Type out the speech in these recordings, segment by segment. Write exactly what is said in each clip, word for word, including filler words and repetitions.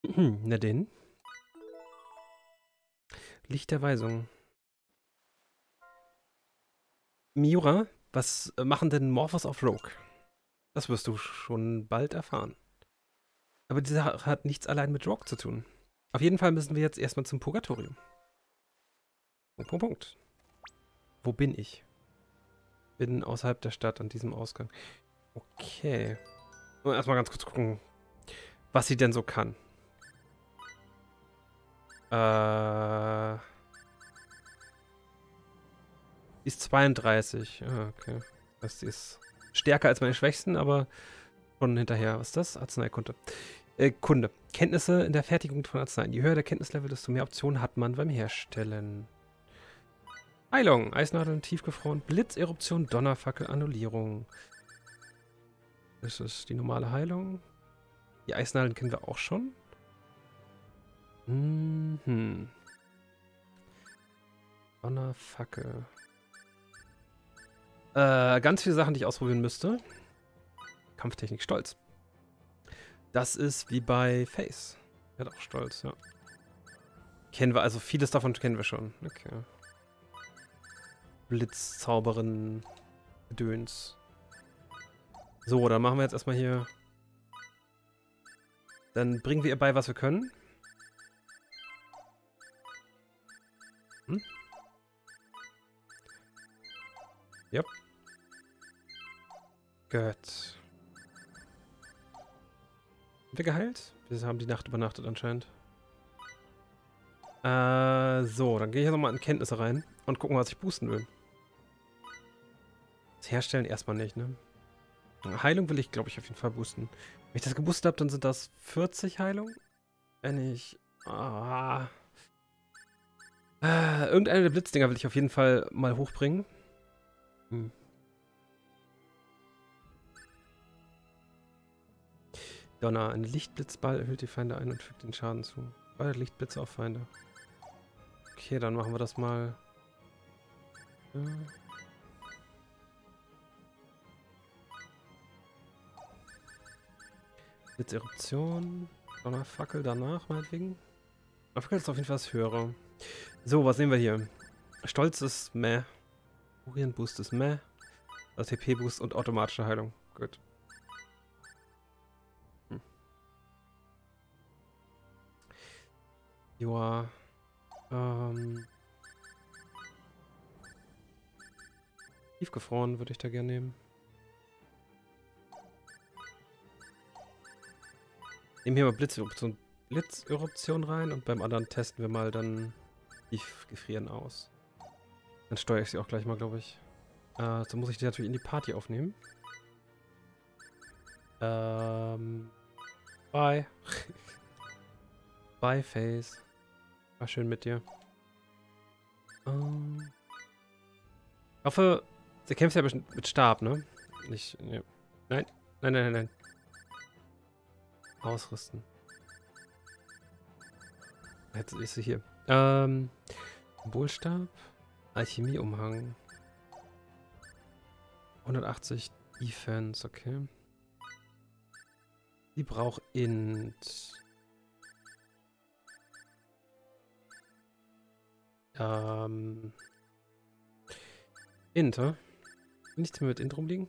Na denn. Licht der Weisung. Miura, was machen denn Morphos auf Rogue? Das wirst du schon bald erfahren. Aber diese Sache hat nichts allein mit Rogue zu tun. Auf jeden Fall müssen wir jetzt erstmal zum Purgatorium. Punkt, Punkt, Punkt. Wo bin ich? Bin außerhalb der Stadt an diesem Ausgang. Okay. Und erstmal ganz kurz gucken, was sie denn so kann. Äh. Die ist zweiunddreißig. Ah, okay. Das heißt, die ist stärker als meine Schwächsten, aber schon hinterher. Was ist das? Arzneikunde. Äh, Kunde. Kenntnisse in der Fertigung von Arzneien. Je höher der Kenntnislevel, desto mehr Optionen hat man beim Herstellen. Heilung. Eisnadeln, tiefgefroren. Blitzeruption, Donnerfackel, Annullierung. Das ist die normale Heilung. Die Eisnadeln kennen wir auch schon. Mhm. Donnerfackel. Äh, ganz viele Sachen, die ich ausprobieren müsste. Kampftechnik, Stolz. Das ist wie bei Face. Er hat auch Stolz, ja. Kennen wir, also vieles davon kennen wir schon. Okay. Blitzzauberin, Gedöns. So, dann machen wir jetzt erstmal hier. Dann bringen wir ihr bei, was wir können. Hm? Yep. Gut. Sind wir geheilt? Wir haben die Nacht übernachtet anscheinend. Äh, so, dann gehe ich jetzt nochmal in Kenntnisse rein und gucken, was ich boosten will. Das Herstellen erstmal nicht, ne? Heilung will ich, glaube ich, auf jeden Fall boosten. Wenn ich das geboostet habe, dann sind das vierzig Heilung. Wenn ich... Ah, äh, irgendeine der Blitzdinger will ich auf jeden Fall mal hochbringen. Hm. Donner. Ein Lichtblitzball erhöht die Feinde ein und fügt den Schaden zu. Beide Lichtblitze auf Feinde. Okay, dann machen wir das mal. Ja. Blitzeruption. Donnerfackel danach, meinetwegen. Donnerfackel ist auf jeden Fall das höhere. So, was sehen wir hier? Stolz ist meh. Urien-Boost ist meh. Also T P-Boost und automatische Heilung. Gut. Hm. Joa. Ähm. Tiefgefroren würde ich da gerne nehmen. Nehmen hier mal Blitzeruption, Blitzeruption rein und beim anderen testen wir mal dann Tiefgefrieren aus. Dann steuere ich sie auch gleich mal, glaube ich. Äh, so muss ich die natürlich in die Party aufnehmen. Ähm. Bye. Bye, Face. War schön mit dir. Ähm. Ich hoffe, sie kämpft ja mit Stab, ne? Nicht. Ne. Nein. Nein, nein, nein, nein. Ausrüsten. Jetzt ist sie hier. Ähm. Symbolstab. Alchemieumhang. hundertachtzig Defense, okay. Die braucht Int. Ähm. Int, hä? Nichts mehr mit Int rumliegen?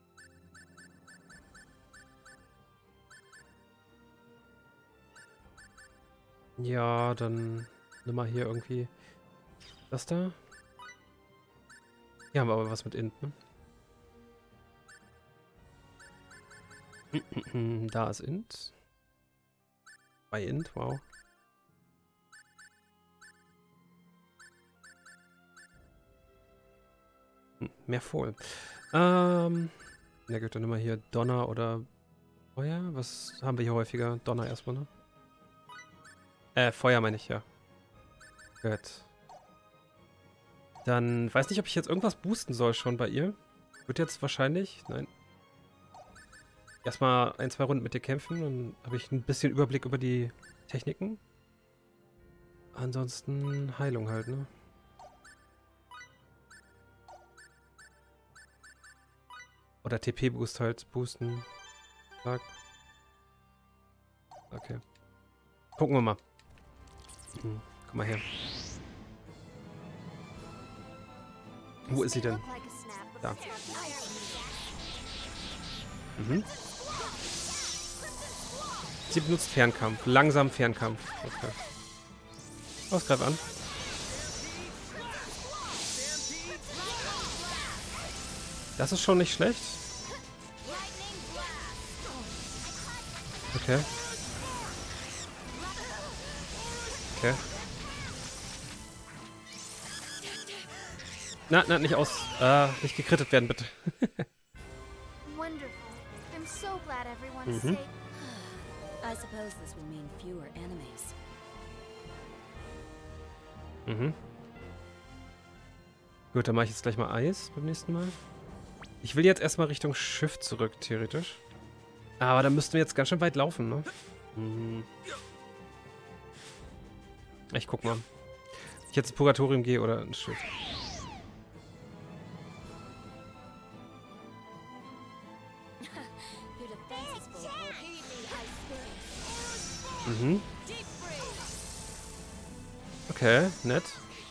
Ja, dann nimm mal hier irgendwie das da. Hier haben wir aber was mit Int, ne? Da ist Int. Bei Int, wow. Hm, mehr voll. Ähm. Ja gut, dann nehmen wir hier Donner oder Feuer. Was haben wir hier häufiger? Donner erstmal, ne? Äh, Feuer meine ich, ja. Gut. Dann weiß nicht, ob ich jetzt irgendwas boosten soll schon bei ihr. Wird jetzt wahrscheinlich... Nein. Erstmal ein, zwei Runden mit dir kämpfen, dann habe ich ein bisschen Überblick über die Techniken. Ansonsten Heilung halt, ne? Oder T P-Boost halt boosten. Zack. Okay. Gucken wir mal. Hm, komm mal her. Wo ist sie denn? Da. Mhm. Sie benutzt Fernkampf. Langsam Fernkampf. Okay. Was greif an? Das ist schon nicht schlecht. Okay. Okay. Na, na, nicht aus. Äh, nicht gekrittet werden, bitte. Mhm. Mhm. Gut, dann mache ich jetzt gleich mal Eis beim nächsten Mal. Ich will jetzt erstmal Richtung Schiff zurück, theoretisch. Aber da müssten wir jetzt ganz schön weit laufen, ne? Mhm. Ich guck mal. Ob ich jetzt ins Purgatorium gehe oder ins Schiff. Mhm. Okay, nett.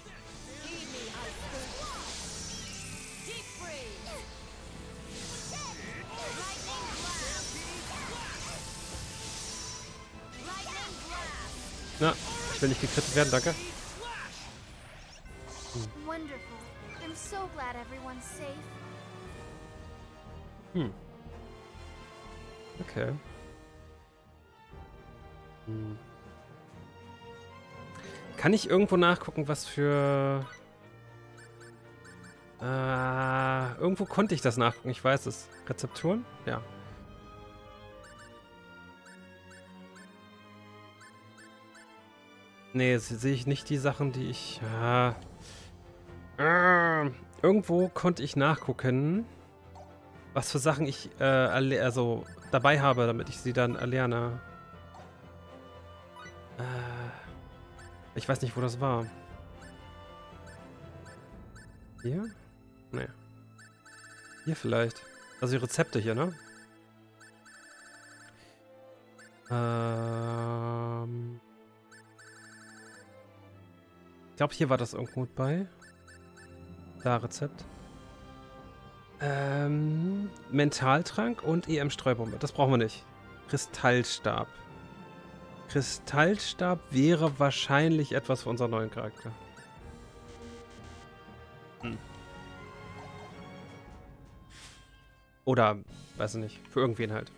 Na, ich will nicht gekrittet werden, danke. Hm. Hm. Okay. Hm. Kann ich irgendwo nachgucken, was für... Äh, irgendwo konnte ich das nachgucken, ich weiß es. Rezepturen? Ja. Nee, jetzt sehe ich nicht die Sachen, die ich... Ja. Äh, irgendwo konnte ich nachgucken, was für Sachen ich äh, also dabei habe, damit ich sie dann erlerne. Äh, ich weiß nicht, wo das war. Hier? Nee. Hier vielleicht. Also die Rezepte hier, ne? Ähm... Ich glaube, hier war das irgendwo mit bei. Da, Rezept. Ähm, Mentaltrank und E M-Streubombe. Das brauchen wir nicht. Kristallstab. Kristallstab wäre wahrscheinlich etwas für unseren neuen Charakter. Hm. Oder, weiß ich nicht, für irgendwen halt.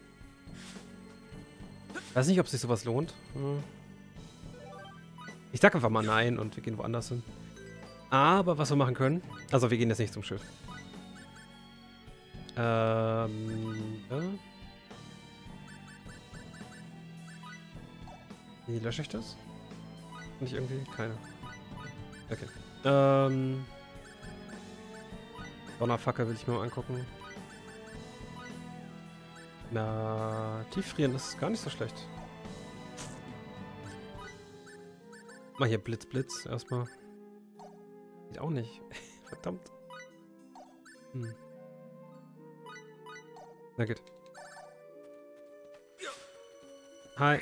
Weiß nicht, ob sich sowas lohnt. Hm. Ich sag einfach mal nein und wir gehen woanders hin. Aber was wir machen können... Also wir gehen jetzt nicht zum Schiff. Ähm... Ja. Wie lösche ich das? Nicht irgendwie? Keine. Okay. Ähm... Donnerfackel will ich mir mal angucken. Na, tieffrieren ist gar nicht so schlecht. Mal hier Blitz, Blitz erstmal. Geht auch nicht. Verdammt. Hm. Na gut. Hi.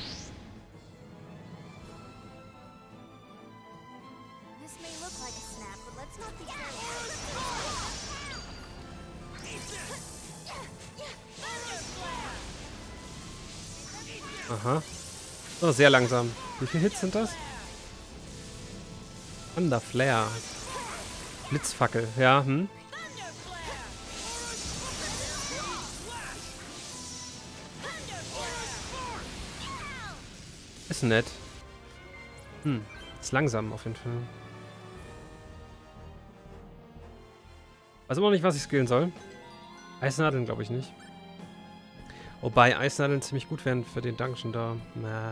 Aha. So, sehr langsam. Wie viele Hits sind das? Thunder Flare. Blitzfackel, ja, hm. Ist nett. Hm, ist langsam auf jeden Fall. Weiß immer noch nicht, was ich skillen soll. Eisnadeln glaube ich nicht. Wobei Eisnadeln ziemlich gut wären für den Dungeon da. Na.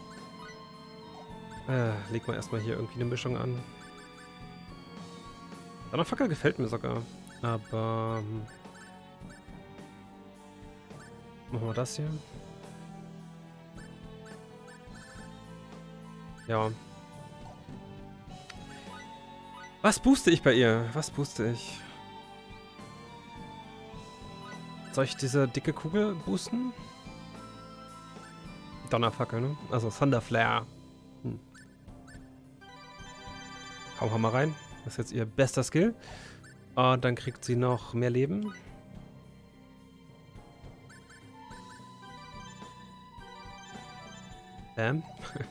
Äh, leg mal erstmal hier irgendwie eine Mischung an. Donnerfackel gefällt mir sogar. Aber... Hm. Machen wir das hier. Ja. Was booste ich bei ihr? Was booste ich? Soll ich diese dicke Kugel boosten? Donnerfackel, ne? Also Thunderflare. Hm. Hau Hammer rein. Das ist jetzt ihr bester Skill. Und dann kriegt sie noch mehr Leben. Bam.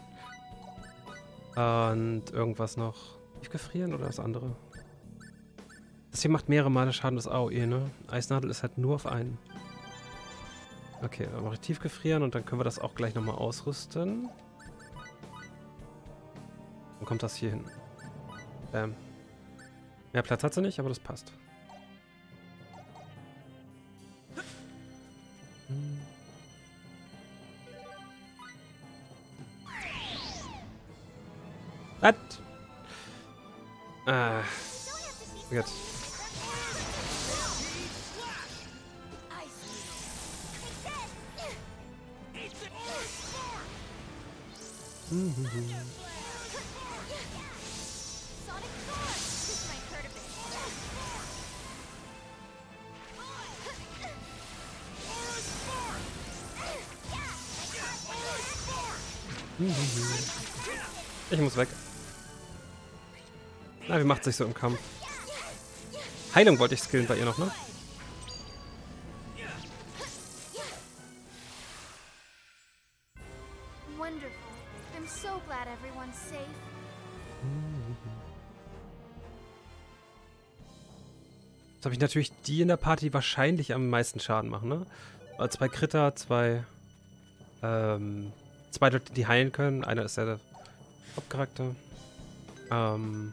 Und irgendwas noch. Tiefgefrieren oder das andere? Das hier macht mehrere Male Schaden, das A O E, ne? Eisnadel ist halt nur auf einen. Okay, dann mache ich Tiefgefrieren und dann können wir das auch gleich nochmal ausrüsten. Dann kommt das hier hin. Bam. Mehr Platz hat sie nicht, aber das passt. Hm. Was? Ah. Gut. Mhm. Ich muss weg. Na, wie macht sich so im Kampf? Heilung wollte ich skillen bei ihr noch, ne? Jetzt habe ich natürlich die in der Party, die wahrscheinlich am meisten Schaden machen, ne? Also zwei Kritter, zwei ähm, zwei Leute, die heilen können. Einer ist ja der Hauptcharakter. Ähm,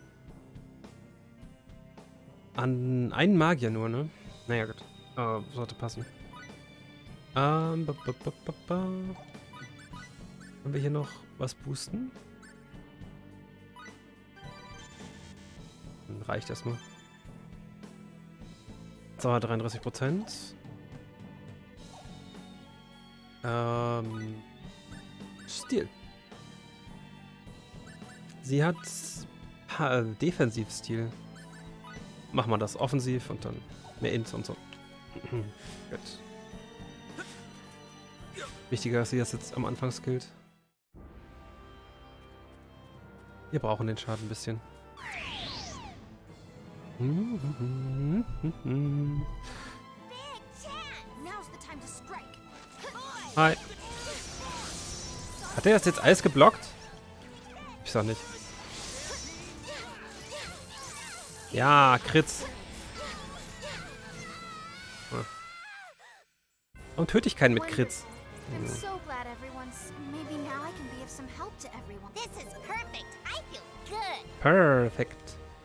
an einen Magier nur, ne? Naja, gut. Uh, sollte passen. Ähm, ba, ba, ba, ba, ba. Können wir hier noch was boosten? Reicht erstmal. So, dreiunddreißig Prozent. Ähm, Stil. Sie hat äh, Defensivstil. Machen wir das offensiv und dann mehr Int und so. Gut. Wichtiger, dass sie das jetzt am Anfang skillt. Wir brauchen den Schaden ein bisschen. Hi. Hat der das jetzt alles geblockt? Ich sag nicht. Ja, Kritz. Warum töte ich keinen mit Kritz? Hm. Perfekt.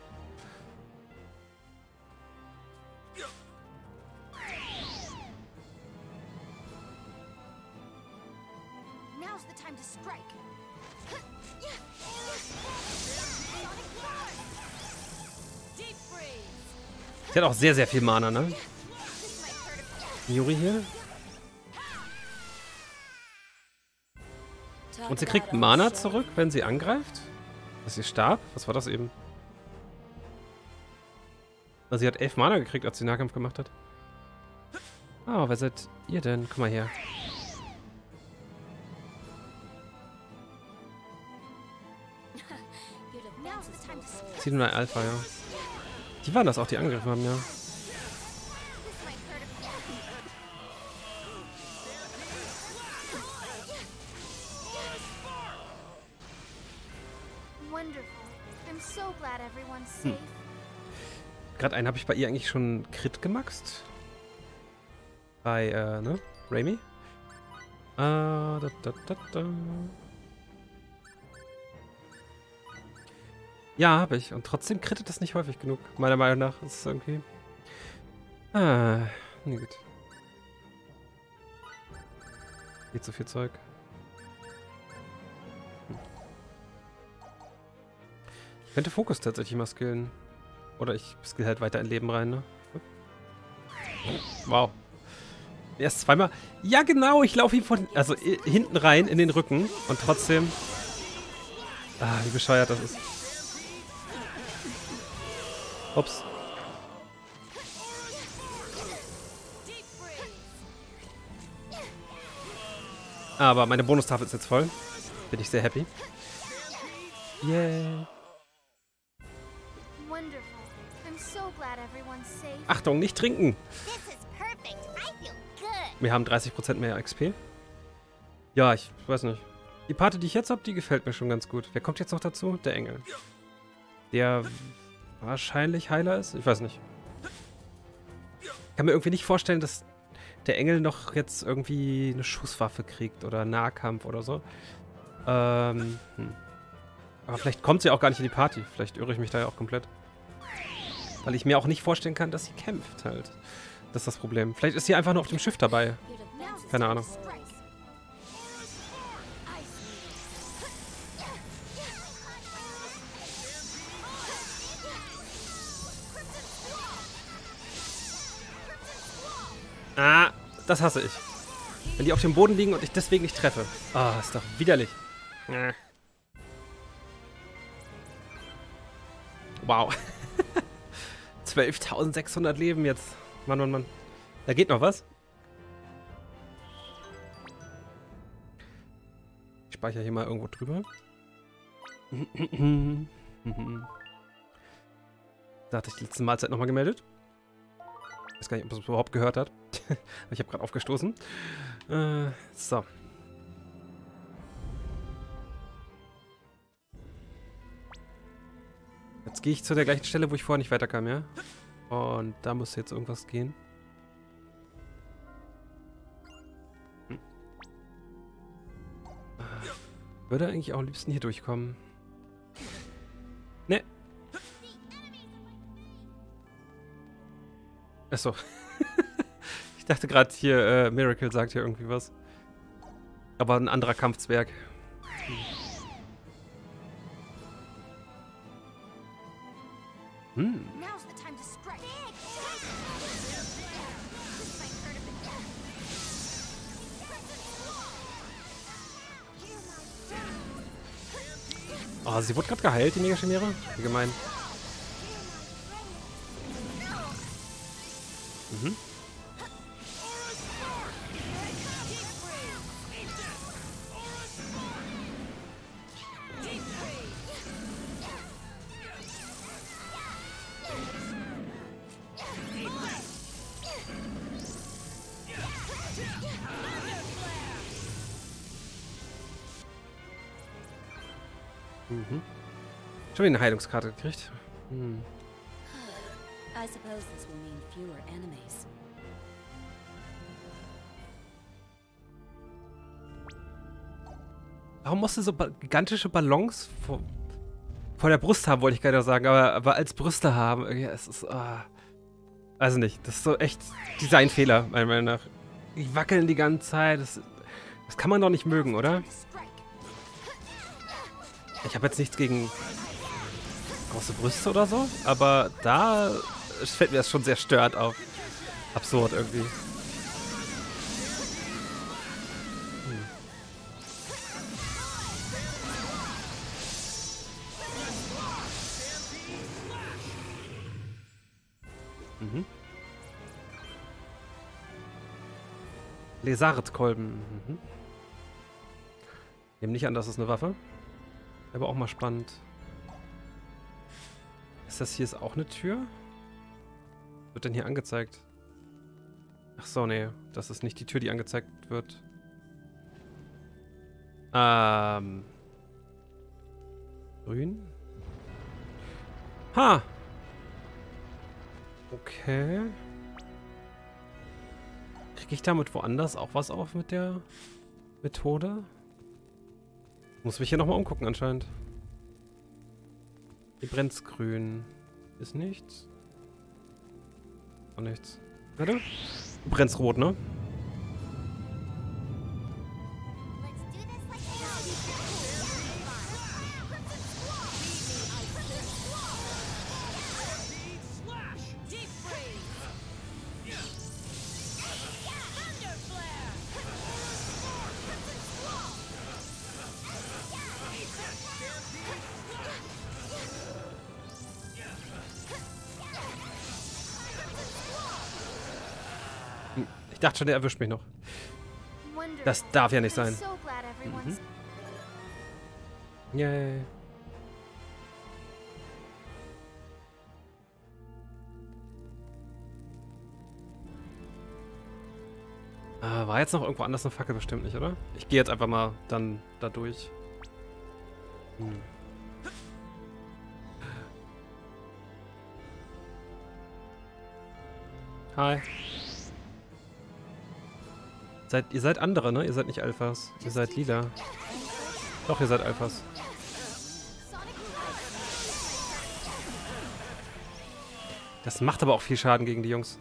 Sie hat auch sehr, sehr viel Mana, ne? Yuri hier. Und sie kriegt Mana zurück, wenn sie angreift? Das ist ihr Stab? Was war das eben? Also sie hat elf Mana gekriegt, als sie Nahkampf gemacht hat. Oh, wer seid ihr denn? Komm mal her. sieben null Alpha, ja. Die waren das auch, die angegriffen haben, ja. Hm. Gerade einen habe ich bei ihr eigentlich schon Crit gemaxt. Bei, äh, ne? Raimi. Äh, da, da, da, da. Ja, habe ich. Und trotzdem crittet das nicht häufig genug. Meiner Meinung nach ist es irgendwie... Ah, nee, gut. Geht so viel Zeug. Hm. Ich könnte Fokus tatsächlich mal skillen. Oder ich skill halt weiter in Leben rein, ne? Wow. Erst zweimal... Ja, genau, ich laufe ihm von... Also hinten rein in den Rücken. Und trotzdem... Ah, wie bescheuert das ist. Ups. Aber meine Bonustafel ist jetzt voll. Bin ich sehr happy. Yeah. Achtung, nicht trinken. Wir haben dreißig Prozent mehr X P. Ja, ich weiß nicht. Die Party, die ich jetzt habe, die gefällt mir schon ganz gut. Wer kommt jetzt noch dazu? Der Engel. Der wahrscheinlich Heiler ist? Ich weiß nicht. Ich kann mir irgendwie nicht vorstellen, dass der Engel noch jetzt irgendwie eine Schusswaffe kriegt oder Nahkampf oder so. Ähm, hm. Aber vielleicht kommt sie auch gar nicht in die Party. Vielleicht irre ich mich da ja auch komplett. Weil ich mir auch nicht vorstellen kann, dass sie kämpft halt. Das ist das Problem. Vielleicht ist sie einfach nur auf dem Schiff dabei. Keine Ahnung. Ah, das hasse ich. Wenn die auf dem Boden liegen und ich deswegen nicht treffe. Ah, ist doch widerlich. Ah. Wow. zwölftausendsechshundert Leben jetzt. Mann, Mann, Mann. Da geht noch was. Ich speichere hier mal irgendwo drüber. Da hatte ich die letzte Mahlzeit nochmal gemeldet. Ich weiß gar nicht, ob man es überhaupt gehört hat. Ich habe gerade aufgestoßen. Äh, so. Jetzt gehe ich zu der gleichen Stelle, wo ich vorher nicht weiterkam, ja? Und da muss jetzt irgendwas gehen. Hm. Würde eigentlich auch am liebsten hier durchkommen. Ne. Achso. Ich dachte gerade hier, äh, Miracle sagt hier irgendwie was. Aber ein anderer Kampfzwerg. Hm. Oh, sie wurde gerade geheilt, die Mega-Chimäre? Wie gemein. Mhm. Mhm. Schon wieder eine Heilungskarte gekriegt. Hm. I suppose this will mean fewer enemies. Warum musst du so ba gigantische Ballons vor, vor der Brust haben, wollte ich gerade sagen, aber, aber als Brüste haben? Ja, es ist. Ah, also nicht. Das ist so echt Designfehler, meiner Meinung nach. Die wackeln die ganze Zeit. Das, das kann man doch nicht mögen, oder? Ich habe jetzt nichts gegen große Brüste oder so, aber da fällt mir das schon sehr störend auf. Absurd irgendwie. Hm. Mhm. Lesart-Kolben. Mhm. Nehmen nicht an, das ist eine Waffe. Aber auch mal spannend. Ist das hier ist auch eine Tür? Wird denn hier angezeigt? Ach so, nee. Das ist nicht die Tür, die angezeigt wird. Ähm. Grün? Ha! Okay. Kriege ich damit woanders auch was auf mit der Methode? Muss mich hier nochmal umgucken anscheinend. Hier brennt's grün. Ist nichts. Auch nichts. Warte. Du brennst rot, ne? Ich dachte schon, der erwischt mich noch. Das darf ja nicht I'm sein. so glad everyone's Yay. Ah, war jetzt noch irgendwo anders eine Fackel bestimmt nicht, oder? Ich gehe jetzt einfach mal dann da durch. Hm. Hi. Seid, ihr seid andere, ne? Ihr seid nicht Alphas. Ihr seid lila. Doch, ihr seid Alphas. Das macht aber auch viel Schaden gegen die Jungs.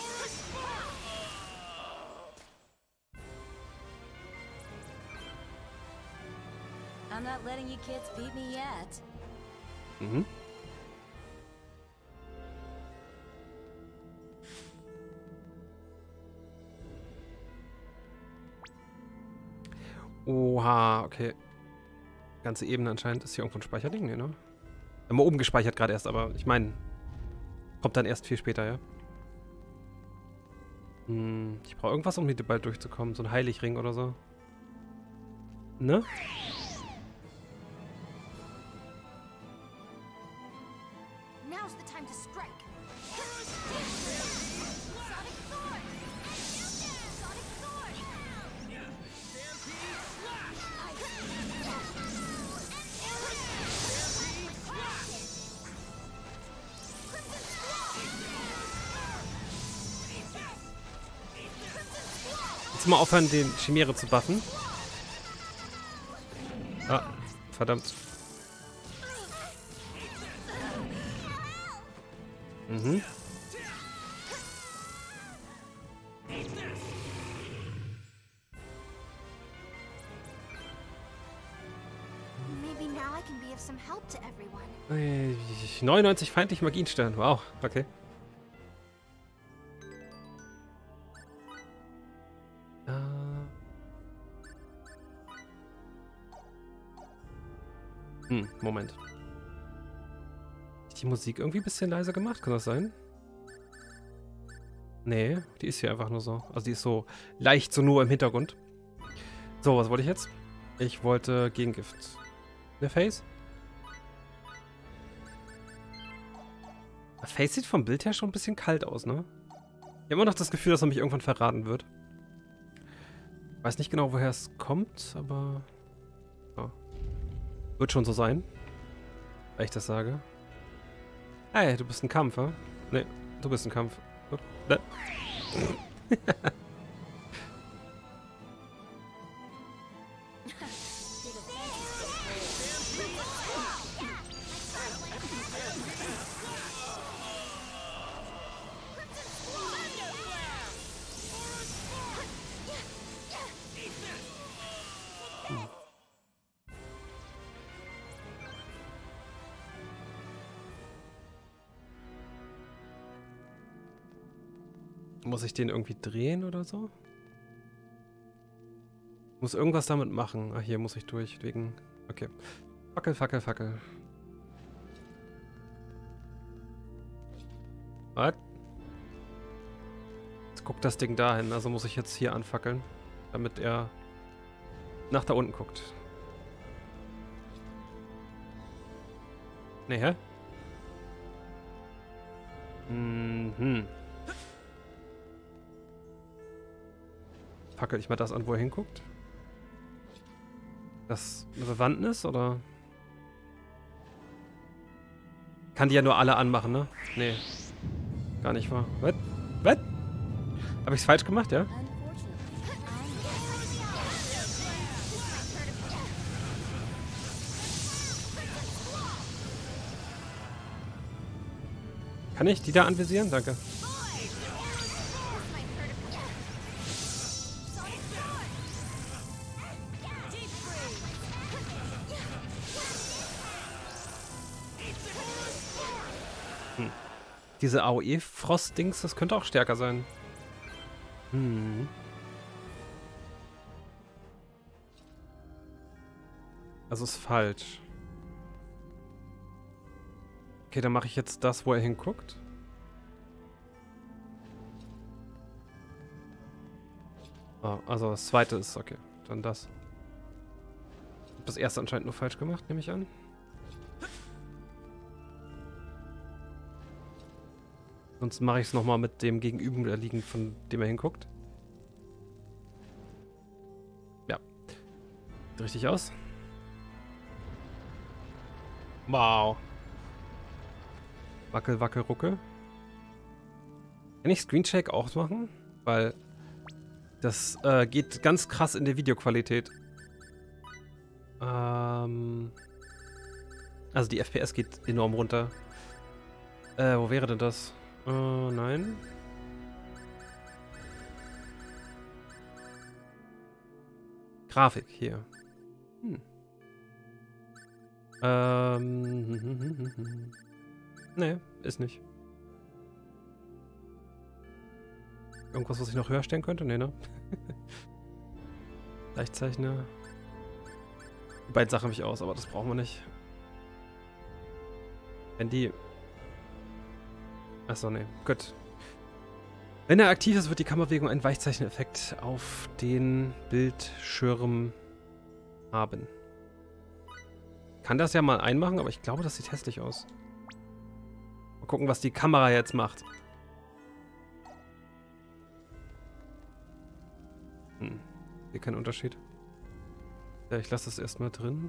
I'm not letting you kids beat me yet. Mhm. Oha, okay. Ganze Ebene anscheinend. Ist hier irgendwo ein Speicherding? Nee, ne? Haben wir oben gespeichert gerade erst, aber ich meine, kommt dann erst viel später, ja? Hm, ich brauche irgendwas, um hier bald durchzukommen. So ein Heiligring oder so. Ne? Now's the time to strike. Jetzt mal aufhören, den Chimäre zu buffen. Ah, verdammt. Mhm. Maybe now I can be of some help to everyone. Äh, neunundneunzig feindliche Magienstern. Wow, okay. Äh. Hm, Moment. Hab ich die Musik irgendwie ein bisschen leiser gemacht? Kann das sein? Nee, die ist hier einfach nur so. Also die ist so leicht so nur im Hintergrund. So, was wollte ich jetzt? Ich wollte Gegengift. Der Face? Der Face sieht vom Bild her schon ein bisschen kalt aus, ne? Ich habe immer noch das Gefühl, dass er mich irgendwann verraten wird. Weiß nicht genau, woher es kommt, aber... Ja. Wird schon so sein. Weil ich das sage. Hey, du bist ein Kampf, ja? Nee, du bist ein Kampf. Gut. Ne. Muss ich den irgendwie drehen oder so? Muss irgendwas damit machen. Ach, hier muss ich durch, wegen... Okay. Fackel, Fackel, Fackel. Was? Jetzt guckt das Ding dahin, also muss ich jetzt hier anfackeln, damit er nach da unten guckt. Ne, hä? Mhm. Fackel ich mal das an, wo er hinguckt? Das eine Bewandtnis, oder? Kann die ja nur alle anmachen, ne? Nee. Gar nicht wahr. Was? Was? Hab ich's falsch gemacht, ja? Kann ich die da anvisieren? Danke. Hm. Diese A O E-Frost-Dings, das könnte auch stärker sein. Hm. Also ist falsch. Okay, dann mache ich jetzt das, wo er hinguckt. Ah, also das zweite ist okay. Dann das. Ich hab das erste anscheinend nur falsch gemacht, nehme ich an. Sonst mache ich es nochmal mit dem Gegenüberliegen, von dem er hinguckt. Ja. Sieht richtig aus. Wow. Wackel, wackel, ruckel. Kann ich Screenshake auch machen? Weil das äh, geht ganz krass in der Videoqualität. Ähm, also die F P S geht enorm runter. Äh, wo wäre denn das? Äh, nein. Grafik, hier. Hm. Ähm. Nee, ist nicht. Irgendwas, was ich noch höher stellen könnte? Nee, ne? Leichtzeichner. Die beiden Sachen habe ich aus, aber das brauchen wir nicht. Wenn die... Achso, nee. Gut. Wenn er aktiv ist, wird die Kammerbewegung einen Weichzeichner-Effekt auf den Bildschirm haben. Kann das ja mal einmachen, aber ich glaube, das sieht hässlich aus. Mal gucken, was die Kamera jetzt macht. Hm. Hier kein Unterschied. Ja, ich lasse das erstmal drin.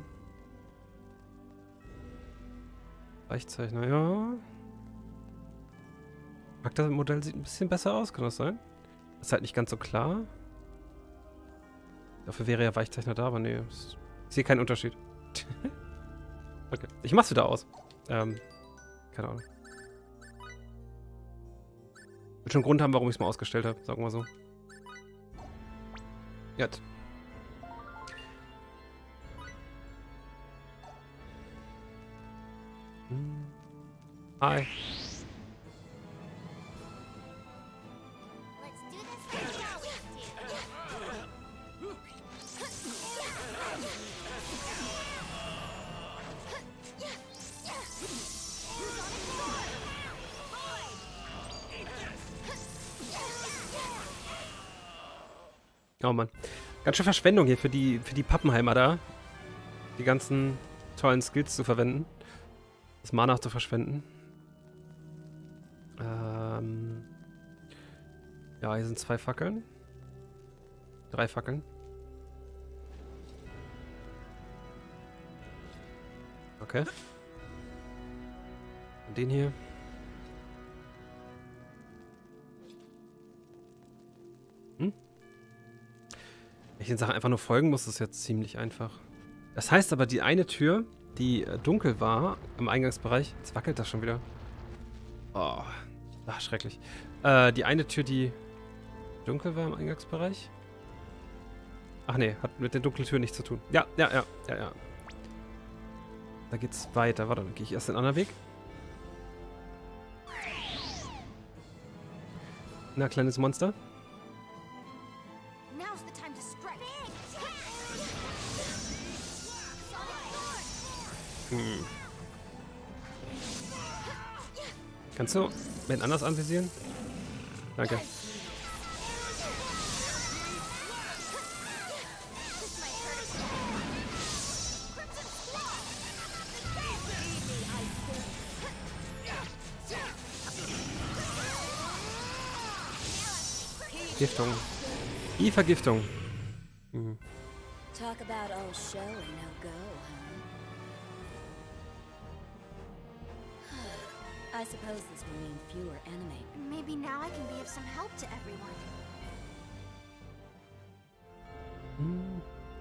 Weichzeichner, ja. Charaktermodell sieht ein bisschen besser aus, kann das sein? Ist halt nicht ganz so klar. Dafür wäre ja Weichzeichner da, aber nee. Ich sehe keinen Unterschied. Okay, ich mach's wieder aus. Ähm, keine Ahnung. Wird schon einen Grund haben, warum ich es mal ausgestellt habe, sagen wir mal so. Gut. Hm. Hi. Oh Mann. Ganz schön Verschwendung hier für die, für die Pappenheimer da. Die ganzen tollen Skills zu verwenden. Das Mana zu verschwenden. Ähm. Ja, hier sind zwei Fackeln. Drei Fackeln. Okay. Und den hier. Hm? Wenn ich den Sachen einfach nur folgen muss, ist jetzt ziemlich einfach. Das heißt aber, die eine Tür, die äh, dunkel war im Eingangsbereich, jetzt wackelt das schon wieder. Oh, ach, schrecklich. Äh, die eine Tür, die dunkel war im Eingangsbereich. Ach nee, hat mit der dunklen Tür nichts zu tun. Ja, ja, ja, ja, ja. Da geht's weiter. Warte, dann gehe ich erst den anderen Weg. Na, kleines Monster. Hm. Kannst du wen anders anvisieren? Danke. Vergiftung. Die Vergiftung. Hm. Talk about all show and no go, huh? I suppose this will mean fewer enemy. Maybe now I can be of some help to everyone. Hm.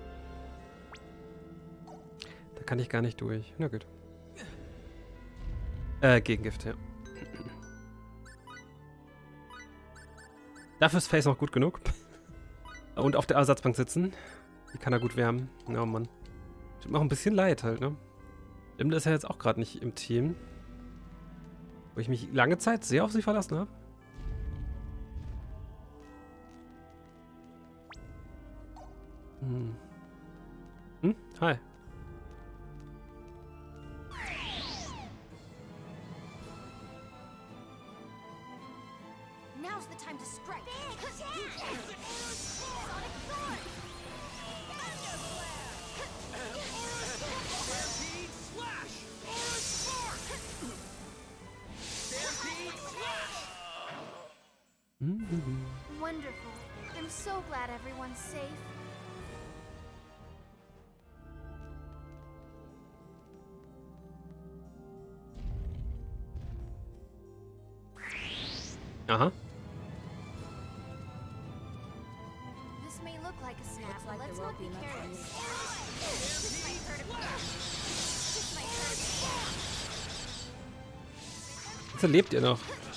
Da kann ich gar nicht durch. Na gut. Äh, Gegengift, ja. Dafür ist Face noch gut genug. Und auf der Ersatzbank sitzen. Die kann er gut wärmen. Ja, Mann. Tut mir auch ein bisschen leid halt, ne? Imle ist ja jetzt auch gerade nicht im Team. Wo ich mich lange Zeit sehr auf sie verlassen habe. Hm. Hm? Hi. Now's the time to strike. Sonic Thorn! Stampede Slash! Aura Spark! Stampede Slash! Wonderful. I'm so glad everyone's safe. Aha. This may look like a snap, Looks but like let's there not won't be be much careless. use. This might hurt a bit. This might hurt a bit. Wieso lebt ihr noch?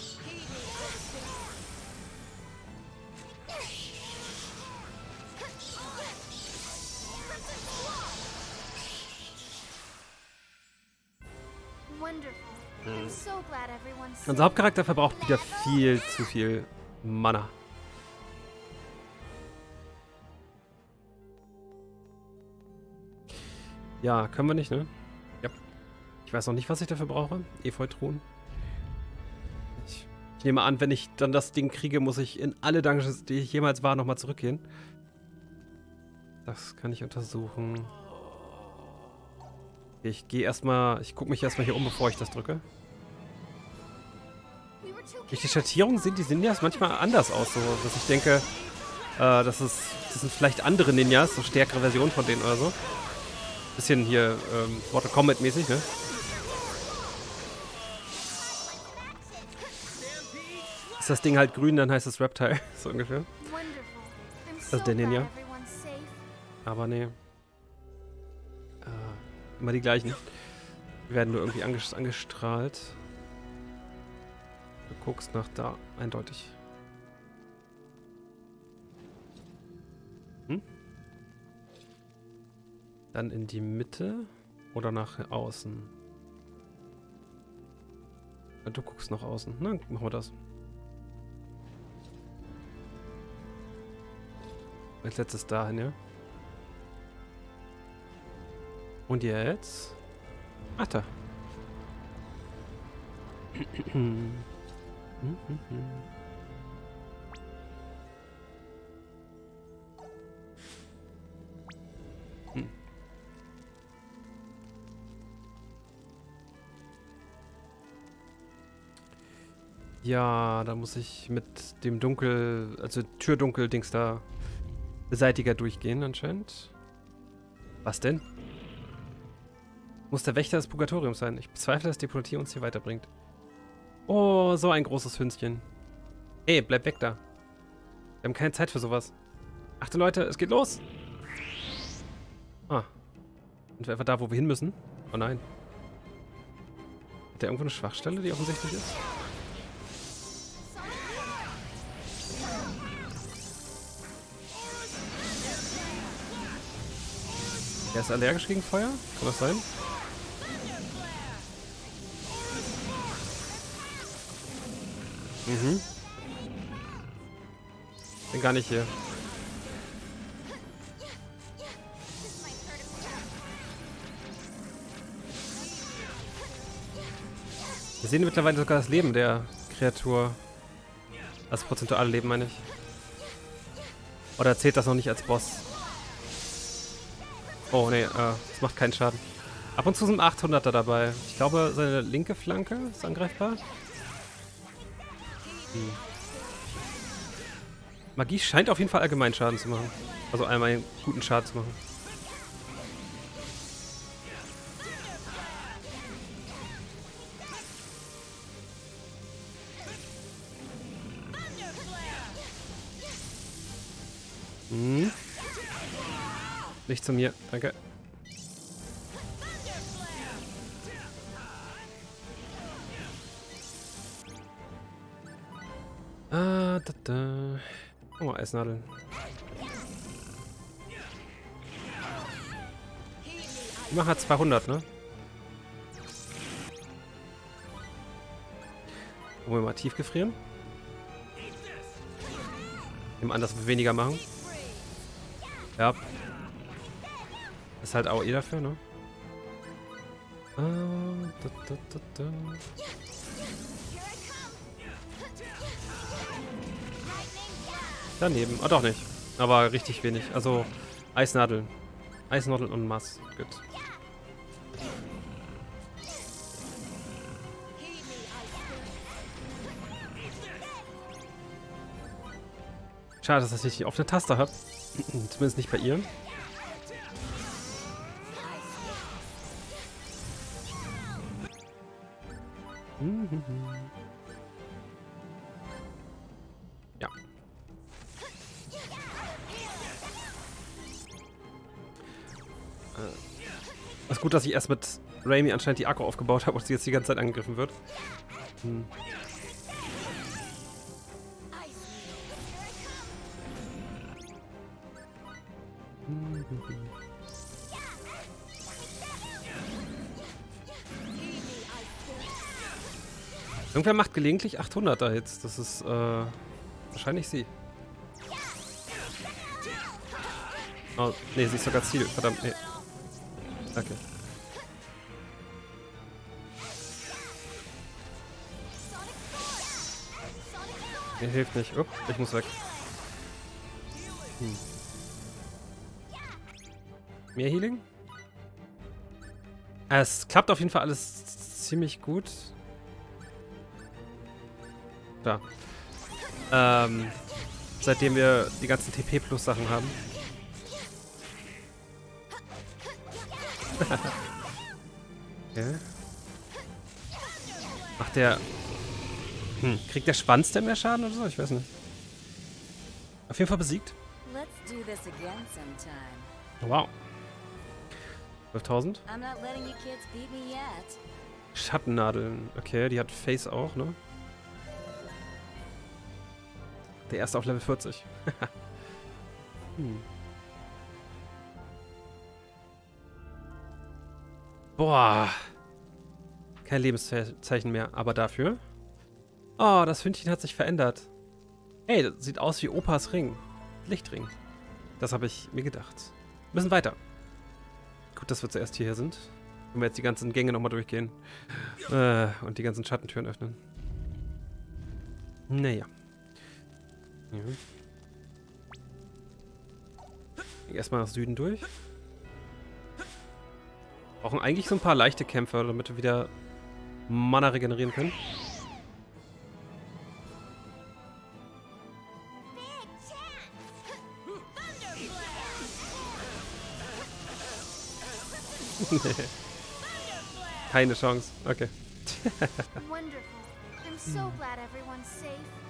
Wonderful. I'm so glad everyone's safe. Unser Hauptcharakter verbraucht wieder viel zu viel Mana. Ja, können wir nicht, ne? Ja. Ich weiß noch nicht, was ich dafür brauche. Efeu-Truhen. Ich, ich nehme an, wenn ich dann das Ding kriege, muss ich in alle Dungeons, die ich jemals war, nochmal zurückgehen. Das kann ich untersuchen. Ich gehe erstmal, ich gucke mich erstmal hier um, bevor ich das drücke. We were too Durch die Schattierung sehen die Ninjas manchmal anders aus, so dass ich denke, äh, das, ist, das sind vielleicht andere Ninjas, so stärkere Versionen von denen oder so. Bisschen hier ähm, Mortal Kombat mäßig, ne? Ist das Ding halt grün, dann heißt es Reptile, so ungefähr. Wonderful. I'm Also so der glad Ninja. everyone's safe. Aber nee. Äh, immer die gleichen. Die werden nur irgendwie anges angestrahlt. Du guckst nach da, eindeutig. Hm? Dann in die Mitte oder nach außen? Ja, du guckst nach außen. Na, machen wir das. Als letztes dahin, ja? Und jetzt? Ach, da. Hm. Ja, da muss ich mit dem Dunkel, also Türdunkel-Dings da, Beseitiger durchgehen anscheinend. Was denn? Muss der Wächter des Purgatoriums sein. Ich bezweifle, dass die Politik uns hier weiterbringt. Oh, so ein großes Hündchen. Ey, bleib weg da. Wir haben keine Zeit für sowas. Achte Leute, es geht los. Ah. Sind wir einfach da, wo wir hin müssen? Oh nein. Hat der irgendwo eine Schwachstelle, die offensichtlich ist? Er ist allergisch gegen Feuer? Kann das sein? Mhm. Bin gar nicht hier. Wir sehen mittlerweile sogar das Leben der Kreatur. Das prozentuale Leben, meine ich. Oder zählt das noch nicht als Boss? Oh, nee, äh, das macht keinen Schaden. Ab und zu sind achthunderter dabei. Ich glaube, seine linke Flanke ist angreifbar. Hm. Magie scheint auf jeden Fall allgemein Schaden zu machen. Also einmal einen guten Schaden zu machen. Hm. Nicht zu mir, danke. Ah, da, da. Oh, Eisnadeln. Die machen halt zweihundert, ne? Wollen wir mal tiefgefrieren? Nehmen an, dass wir weniger machen. Ja. Ist halt A O E dafür, ne? Ah, da, da, da, da. Daneben. Ah, doch nicht. Aber richtig wenig. Also Eisnadeln. Eisnadeln und Mass. Gut. Schade, dass ich nicht auf eine Taste habe. Zumindest nicht bei ihr. Ja. Es ist gut, dass ich erst mit Raimi anscheinend die Akku aufgebaut habe und sie jetzt die ganze Zeit angegriffen wird. Hm. Irgendwer macht gelegentlich achthunderter Hits. Das ist äh, wahrscheinlich sie. Oh, nee, sie ist sogar Ziel. Verdammt, nee. Okay. Mir hilft nicht. Upp, ich muss weg. Hm. Mehr Healing? Es klappt auf jeden Fall alles ziemlich gut. Da. Ähm, seitdem wir die ganzen T P-Plus-Sachen haben. Okay. Macht der... Hm, kriegt der Schwanz denn mehr Schaden oder so? Ich weiß nicht. Auf jeden Fall besiegt. Let's do this again sometime. Wow. zwölftausend. I'm not letting you kids beat me yet. Schattennadeln. Okay, die hat Face auch, ne? Der erste auf Level vierzig. hm. Boah. Kein Lebenszeichen mehr, aber dafür. Oh, das Hündchen hat sich verändert. Hey, das sieht aus wie Opas Ring. Lichtring. Das habe ich mir gedacht. Wir müssen weiter. Gut, dass wir zuerst hierher sind. Wenn wir jetzt die ganzen Gänge nochmal durchgehen. Äh, und die ganzen Schattentüren öffnen. Naja. Ja. Erstmal nach Süden durch. Brauchen eigentlich so ein paar leichte Kämpfer, damit wir wieder Mana regenerieren können. Keine Chance. Okay. Wonderful. I'm so glad everyone's safe.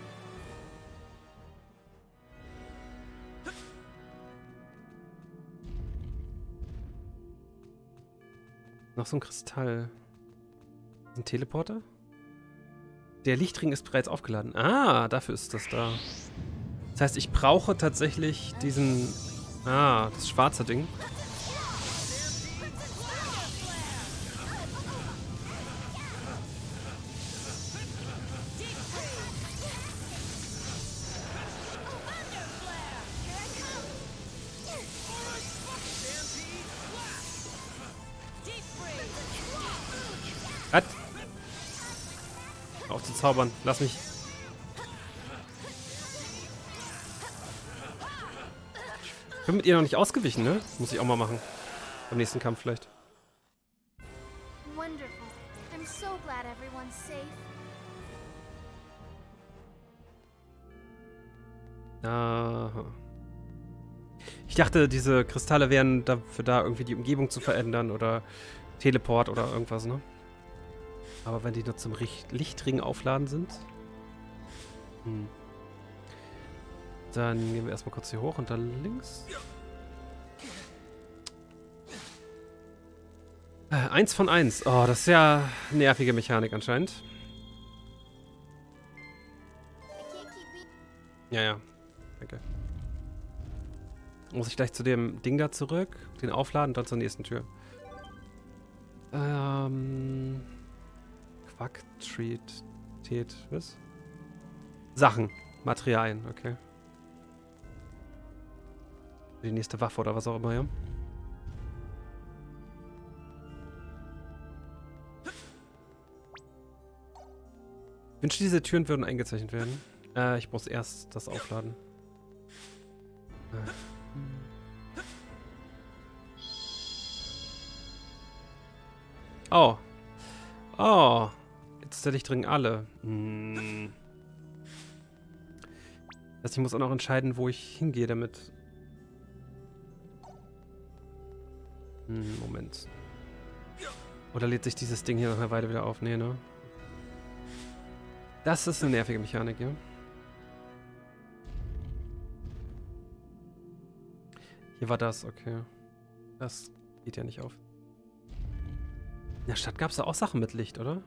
Noch so ein Kristall. Ein Teleporter? Der Lichtring ist bereits aufgeladen. Ah, dafür ist das da. Das heißt, ich brauche tatsächlich diesen... Ah, das schwarze Ding. Was? Auf zu zaubern. Lass mich. Ich bin mit ihr noch nicht ausgewichen, ne? Muss ich auch mal machen. Beim nächsten Kampf vielleicht. Wonderful. I'm so glad everyone's safe. Aha. Ich dachte, diese Kristalle wären dafür da, irgendwie die Umgebung zu verändern oder Teleport oder irgendwas, ne? Aber wenn die nur zum Richt Lichtring aufladen sind. Hm. Dann gehen wir erstmal kurz hier hoch und dann links. Äh, eins von eins. Oh, das ist ja nervige Mechanik anscheinend. Ja, ja. Danke. Muss ich gleich zu dem Ding da zurück, den aufladen und dann zur nächsten Tür. Ähm... Quack, Treat, Tät, was? Sachen, Materialien, okay. Die nächste Waffe oder was auch immer, ja. Ich wünschte, diese Türen würden eingezeichnet werden. Äh, ich muss erst das aufladen. Oh. Oh. Jetzt ist der Lichtring alle. Hm. Das heißt, ich muss auch noch entscheiden, wo ich hingehe damit. Hm, Moment. Oder lädt sich dieses Ding hier nach einer Weile wieder auf? Nee, ne? Das ist eine nervige Mechanik, ja. Hier war das, okay. Das geht ja nicht auf. In der Stadt gab es da auch Sachen mit Licht, oder?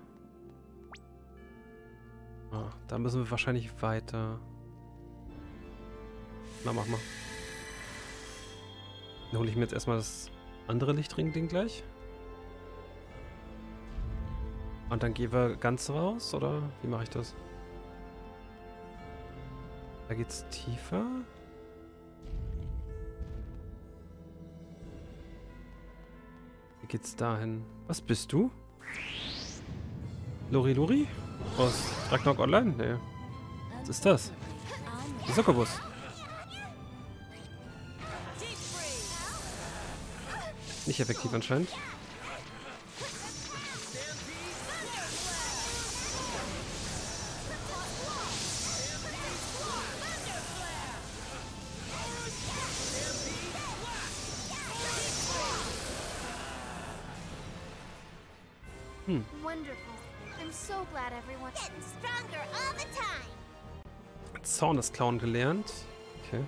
Ah, da müssen wir wahrscheinlich weiter. Na, mach mal. Dann hole ich mir jetzt erstmal das andere Lichtring-Ding gleich. Und dann gehen wir ganz raus, oder wie mache ich das? Da geht's tiefer. Wie geht's dahin? Was bist du? Lori Lori? Aus Ragnarok Online? Nee. Was ist das? Die Succubus. Nicht effektiv anscheinend. Hm. Wonderful. I'm so glad everyone's getting stronger all the time. Zornesklauen gelernt. Okay.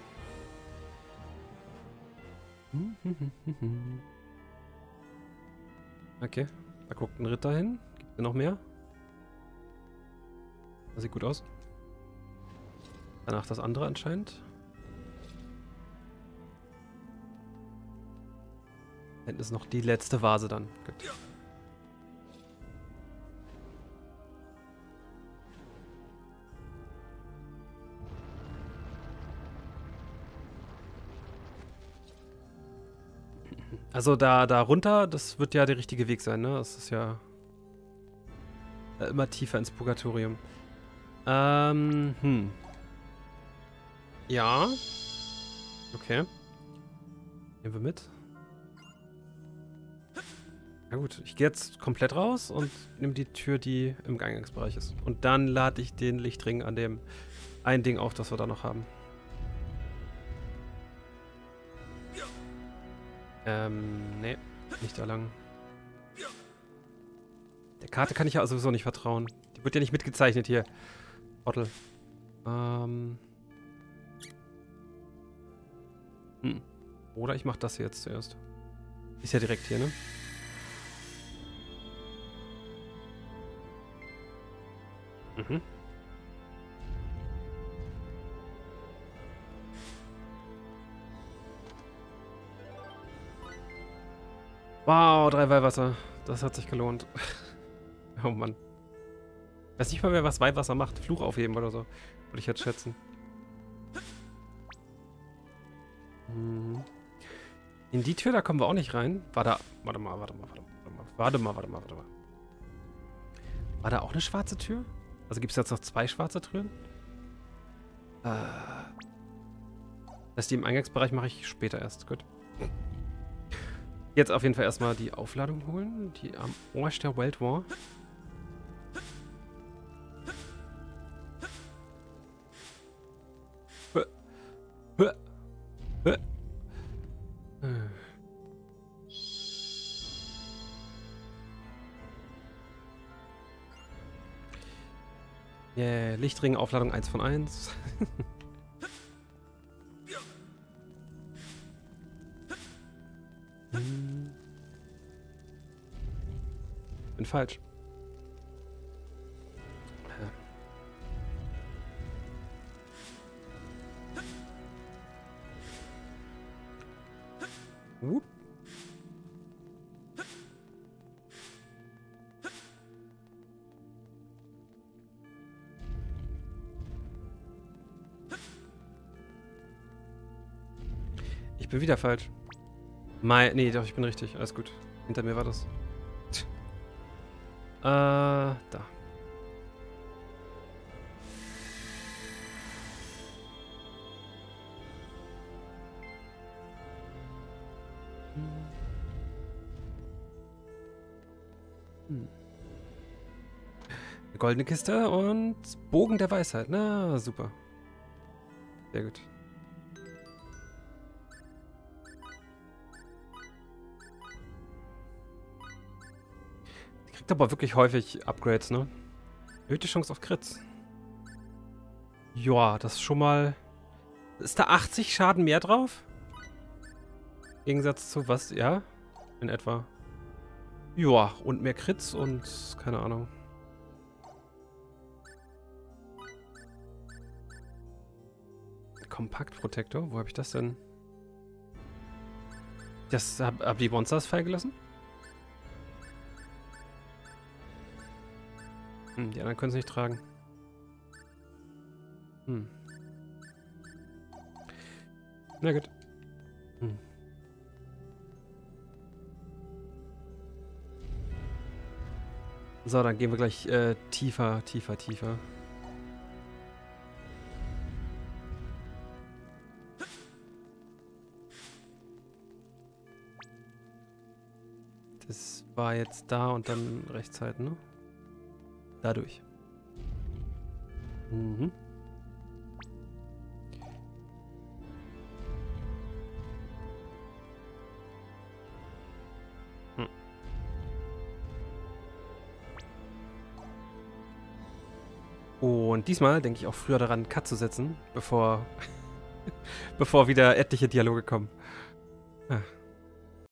Okay. Da guckt ein Ritter hin. Gibt es noch mehr? Das sieht gut aus. Danach das andere anscheinend. Hinten ist noch die letzte Vase dann. Gut. Also da, da runter, das wird ja der richtige Weg sein, ne? Das ist ja äh, immer tiefer ins Purgatorium. Ähm, hm. Ja. Okay. Nehmen wir mit. Na gut, ich gehe jetzt komplett raus und nehme die Tür, die im Eingangsbereich ist. Und dann lade ich den Lichtring an dem einen Ding auf, das wir da noch haben. Ähm, nee, nicht da lang. Der Karte kann ich ja sowieso nicht vertrauen. Die wird ja nicht mitgezeichnet hier. Bottle. Ähm. Hm. Oder ich mach das hier jetzt zuerst. Ist ja direkt hier, ne? Mhm. Wow, drei Weihwasser. Das hat sich gelohnt. Oh Mann. Ich weiß nicht mal mehr, was Weihwasser macht. Fluch aufheben oder so. Würde ich jetzt schätzen. Mhm. In die Tür, da kommen wir auch nicht rein. War da... Warte mal, warte mal, warte mal. Warte mal, warte mal, warte mal. War da auch eine schwarze Tür? Also gibt es jetzt noch zwei schwarze Türen? Äh... Das die im Eingangsbereich mache ich später erst. Gut. Jetzt auf jeden Fall erstmal die Aufladung holen. Die am Arsch der World War. Yeah, Lichtring, Aufladung eins von eins. hm. Bin falsch. Whoop. Ich bin wieder falsch. Mai, nee, doch, ich bin richtig. Alles gut. Hinter mir war das. Äh, da. Hm. Eine goldene Kiste und Bogen der Weisheit. Na, super. Sehr gut. Die kriegt aber wirklich häufig Upgrades, ne? Erhöhte Chance auf Crits. Ja, das ist schon mal... Ist da achtzig Schaden mehr drauf? Im Gegensatz zu was? Ja, in etwa. Ja, und mehr Crits und keine Ahnung. Kompaktprotektor? Wo habe ich das denn? Das hab, hab die Monsters freigelassen? Hm, die anderen können es nicht tragen. Hm. Na gut. Hm. So, dann gehen wir gleich äh, tiefer, tiefer, tiefer. Das war jetzt da und dann rechts halt, ne? Dadurch. Mhm. Hm. Und diesmal denke ich auch früher daran, einen Cut zu setzen, bevor, bevor wieder etliche Dialoge kommen. Ah.